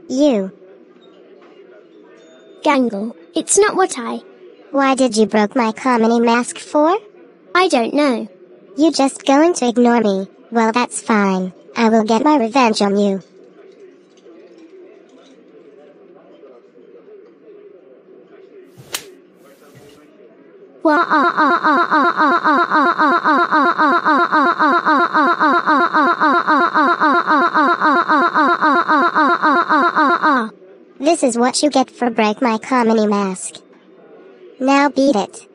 You. Gangle, it's not what I... Why did you broke my comedy mask for? I don't know. You just going to ignore me? Well, that's fine. I will get my revenge on you. This is what you get for break my comedy mask. Now beat it.